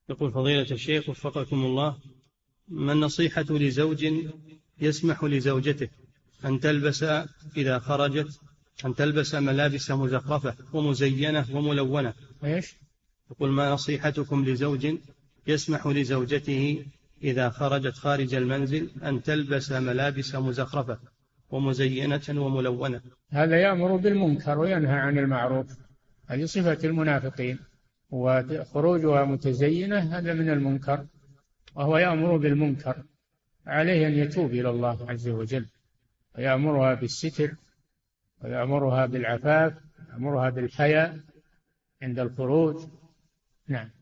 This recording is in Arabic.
يقول فضيلة الشيخ وفقكم الله، ما النصيحة لزوج يسمح لزوجته أن تلبس إذا خرجت أن تلبس ملابس مزخرفة ومزينة وملونة؟ إيش؟ يقول ما نصيحتكم لزوج يسمح لزوجته إذا خرجت خارج المنزل أن تلبس ملابس مزخرفة ومزينة وملونة؟ هذا يأمر بالمنكر وينهى عن المعروف، هذه صفة المنافقين، وخروجها متزينة هذا من المنكر، وهو يأمر بالمنكر، عليه أن يتوب إلى الله عز وجل ويأمرها بالستر ويأمرها بالعفاف ويأمرها بالحياء عند الخروج. نعم.